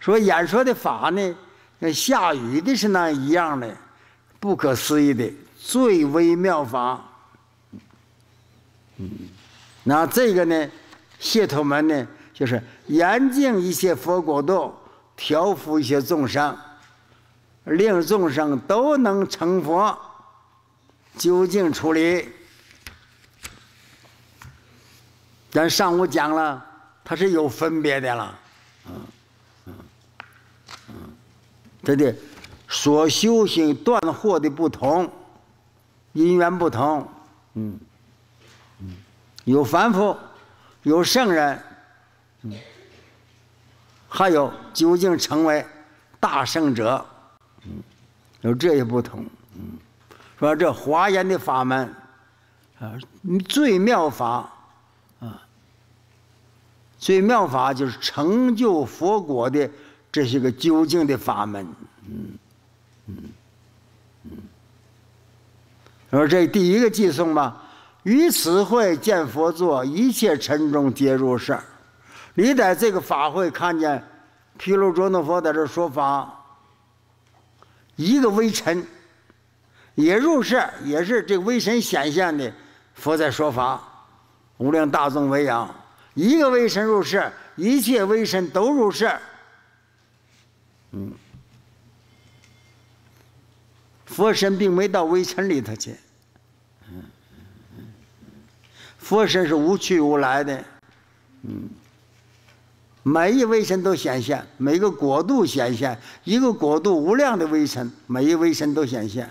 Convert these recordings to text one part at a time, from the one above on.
说演说的法呢，跟下雨的是那一样的，不可思议的最微妙法。那这个呢，解脱门呢，就是严净一切佛国度，调伏一些众生，令众生都能成佛，究竟处理。咱上午讲了，它是有分别的了，这的所修行断惑的不同，因缘不同，有凡夫，有圣人，还有究竟成为大圣者，有这些不同。说这华严的法门最妙法最妙法就是成就佛果的这些个究竟的法门。而这第一个偈颂吧，于此会见佛座，一切尘众皆入室。你在这个法会看见毗卢遮那佛在这说法，一个微尘也入室，也是这个微尘显现的佛在说法，无量大众为仰。一个微尘入室，一切微尘都入室。佛身并没到微尘里头去，佛身是无去无来的，每一微尘都显现，每个国度显现，一个国度无量的微尘，每一微尘都显现，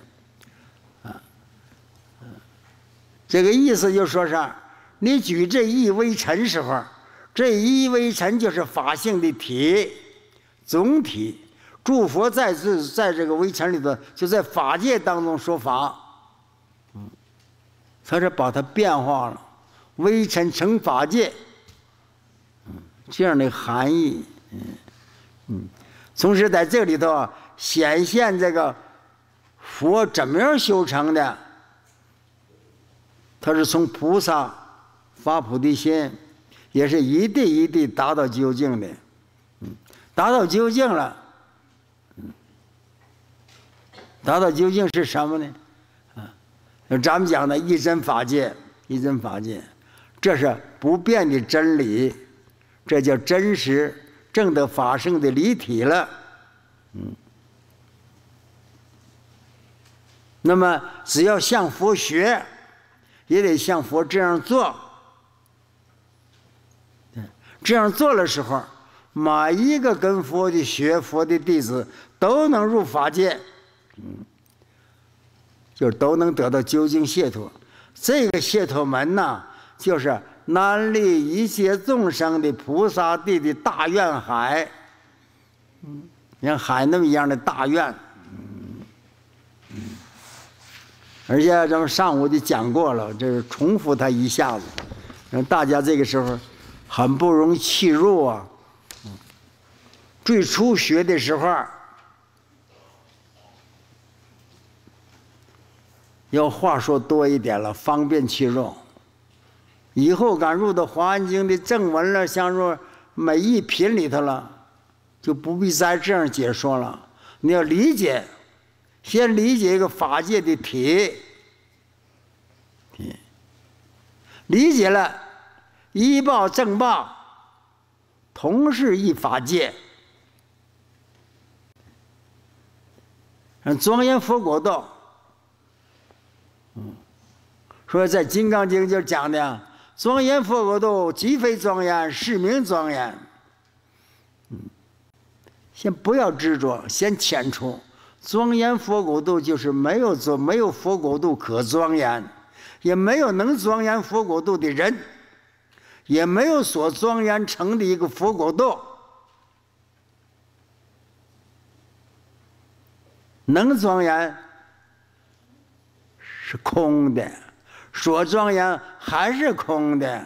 这个意思就说是，你举这一微尘时候，这一微尘就是法性的体，总体。诸佛在这个微尘里头，就在法界当中说法，他是把它变化了，微尘成法界，这样的含义。同时在这里头显现这个佛怎么样修成的，他是从菩萨发菩提心，也是一地一地达到究竟的，达到究竟了。达到究竟是什么呢？咱们讲的一真法界，一真法界，这是不变的真理，这叫真实正得法性的离体了。那么只要向佛学，也得像佛这样做。这样做的时候，每一个跟佛的学佛的弟子都能入法界。就是都能得到究竟解脱。这个解脱门呢，就是南历一切众生的菩萨地的大愿海，像海那么一样的大愿。而且咱们上午就讲过了，这是重复它一下子，让大家这个时候很不容易契入啊。最初学的时候要话说多一点了，方便契入。以后敢入到《华严经》的正文了，像入每一品里头了，就不必再这样解说了。你要理解，先理解一个法界的体，理解了，依报正报，同是一法界。庄严佛果道。说在《金刚经》就讲的庄严佛国度，即非庄严，是名庄严。先不要执着，先浅出。庄严佛国度就是没有佛国度可庄严，也没有能庄严佛国度的人，也没有所庄严成的一个佛国度。能庄严是空的，所庄严还是空的。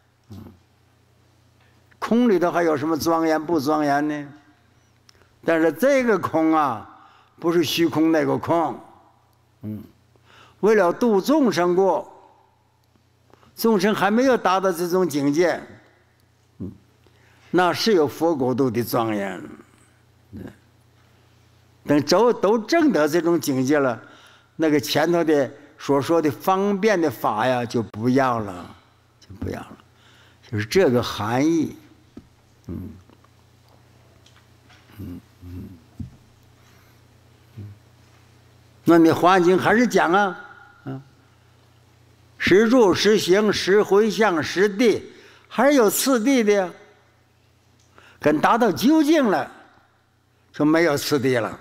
空里头还有什么庄严不庄严呢？但是这个空啊，不是虚空那个空。为了度众生过，众生还没有达到这种境界，那是有佛国度的庄严。 等都证得这种境界了，那个前头的所说的方便的法呀，就不要了，就是这个含义。那你《华严经》还是讲啊，实住、实行、实回向、实地，还是有次第的呀。跟达到究竟了，就没有次第了。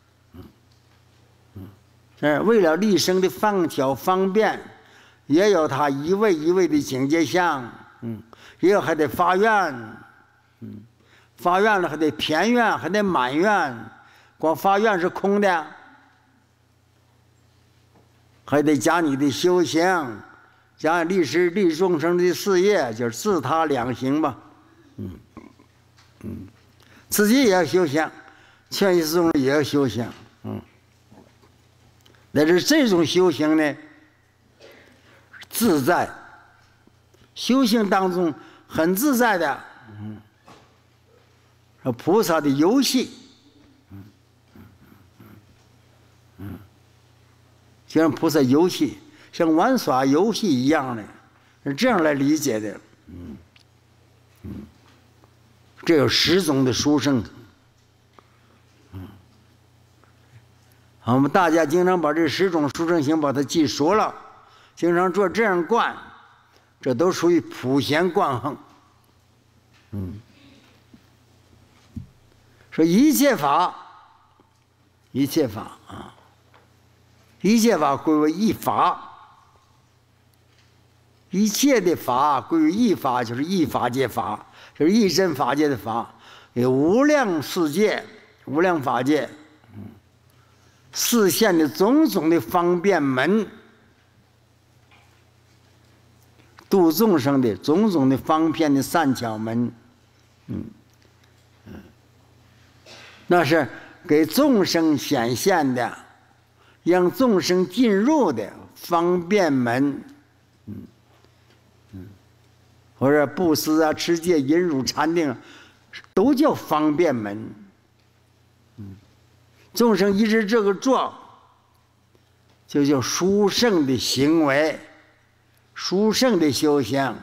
为了立生的方巧方便，也有他一位一位的境界相，也有还得发愿，发愿了还得填愿，还得满愿，光发愿是空的，还得加你的修行，加立众生的事业，就是自他两行吧，自己也要修行，劝世众生也要修行，但是这种修行呢，自在，修行当中很自在的，菩萨的游戏，就像菩萨游戏，像玩耍游戏一样的，是这样来理解的。这有10种的殊胜。我们大家经常把这10种殊胜行把它记熟了，经常做这样观，这都属于普贤观行。说一切法归为一法，一切的法归于一法，就是一法界法，就是一真法界的法，有无量世界、无量法界，示现的种种的方便门，度众生的种种的方便的善巧门，那是给众生显现的，让众生进入的方便门，或者布施啊、持戒、忍辱、禅定，都叫方便门。众生一直这个做，就叫殊胜的行为，殊胜的修行。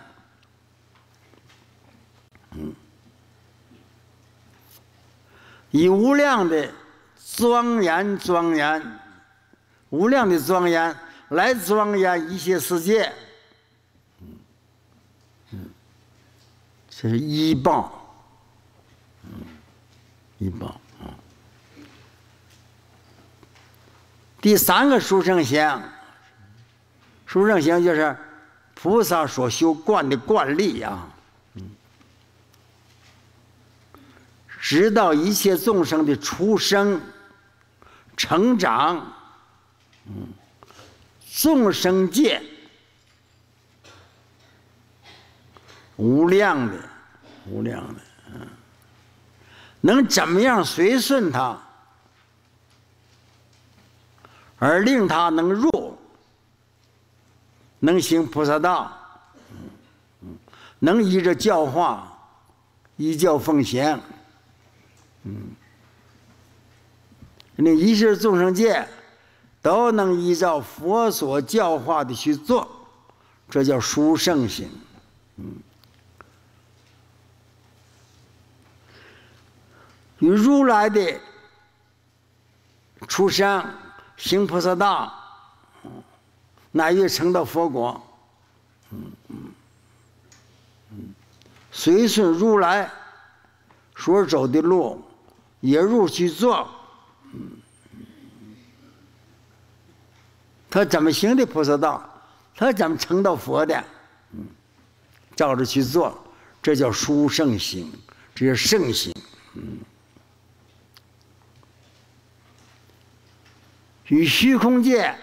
以无量的庄严，无量的庄严来庄严一切世界，这是依报，依报。第3个殊胜行，殊胜行就是菩萨所修观的观力啊，直到一切众生的出生、成长，众生界无量的，能怎么样随顺他，而令他能入，能行菩萨道，能依着教化，依教奉行，那一切众生界都能依照佛所教化的去做，这叫殊胜行。与如来的出生行菩萨道，乃至成到佛国，随顺如来所走的路，也入去做。他怎么行的菩萨道，他怎么成到佛的，照着去做，这叫殊胜行，这叫圣行。与虚空界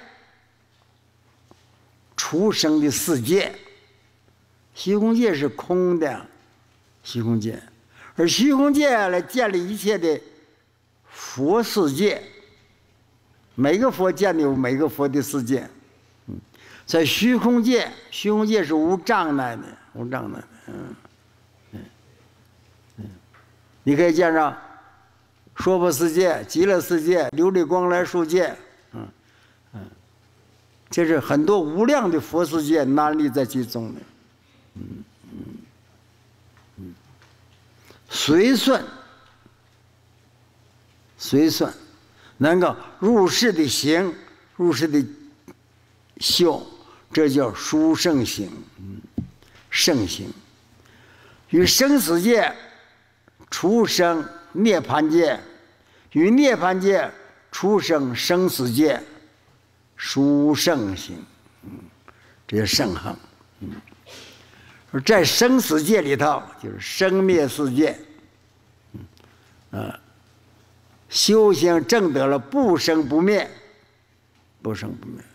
出生的世界，虚空界是空的，虚空界，而虚空界来建立一切的佛世界，每个佛建立有每个佛的世界，在虚空界，虚空界是无障碍的，你可以见着娑婆世界、极乐世界、琉璃光来世界，这是很多无量的佛世界难立在其中的。随顺能够入世的行，入世的修，这叫殊胜行，圣行。与生死界、出生涅槃界，与涅槃界、出生生死界，殊胜行，这是圣行。在生死界里头，就是生灭世界，修行证得了不生不灭，不生不灭。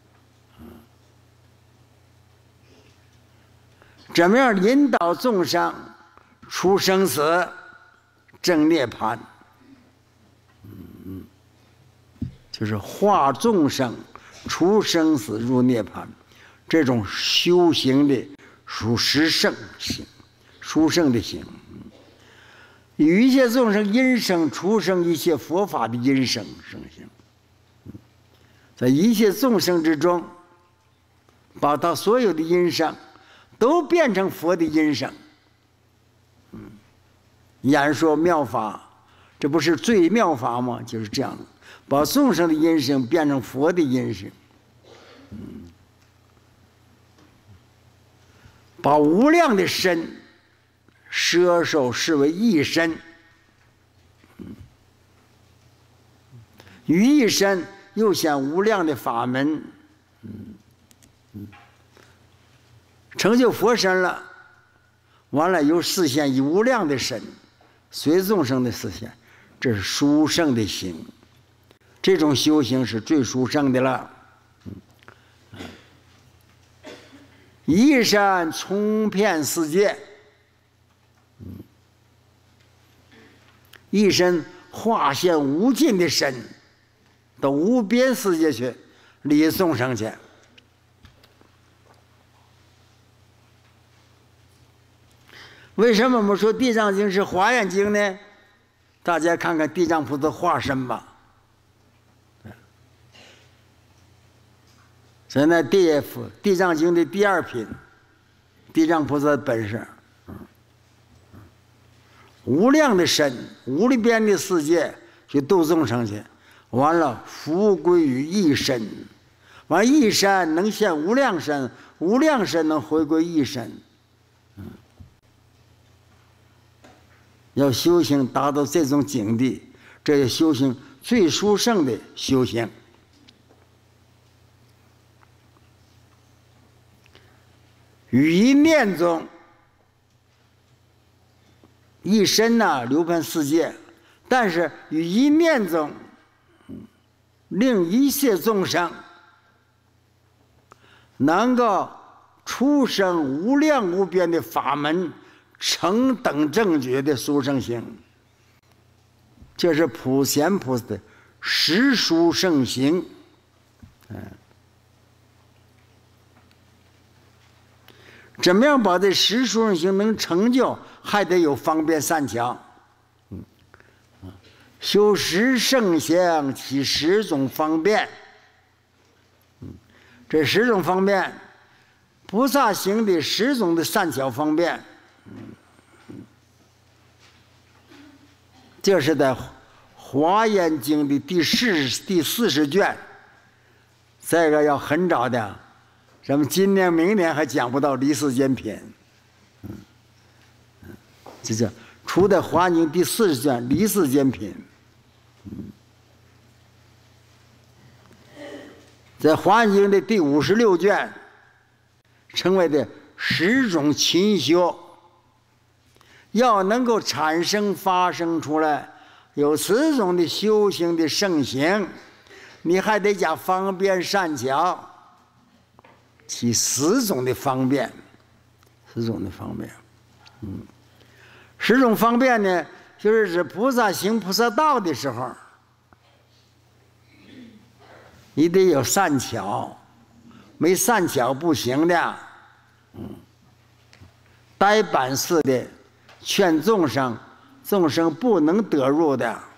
怎么样引导众生出生死、证涅槃？就是化众生出生死入涅槃，这种修行的属实圣行，殊胜的行。与一切众生因生出生一切佛法的因生生行，在一切众生之中，把他所有的因生都变成佛的因生。演说妙法，这不是最妙法吗？就是这样的，把众生的因生变成佛的因生，把无量的身摄受视为一身，于一身又显无量的法门，成就佛身了，完了又示现以无量的身，随众生的示现，这是殊胜的行。这种修行是最殊胜的了。一身充遍世界，一身化现无尽的身，到无边世界去利众生去。为什么我们说地藏经是华严经呢？大家看看地藏菩萨化身吧。现在地藏经的第二品，地藏菩萨的本事，无量的身，无里边的世界去度众生去，完了福归于一身，完一身能现无量身，无量身能回归一身。要修行达到这种境地，这是修行最殊胜的修行。于一念中，一身流遍世界，但是于一念中，令一切众生能够出生无量无边的法门，成等正觉的殊胜行，这是普贤菩萨的实殊胜行。怎么样把这实殊胜行能成就，还得有方便善巧。修十圣行起10种方便。这10种方便，菩萨行的10种的善巧方便。这是在《华严经》的第40卷，这个要很早的，咱们今年明年还讲不到离世间品。这叫出在《华严经》第40卷离世间品。在《华严经》的第56卷，成为的10种勤修。要能够产生发生出来有10种的修行的圣行，你还得加方便善巧，起10种的方便，10种的方便。10种方便呢，就是指菩萨行菩萨道的时候，你得有善巧，没善巧不行的。呆板式的劝众生，众生不能得入的，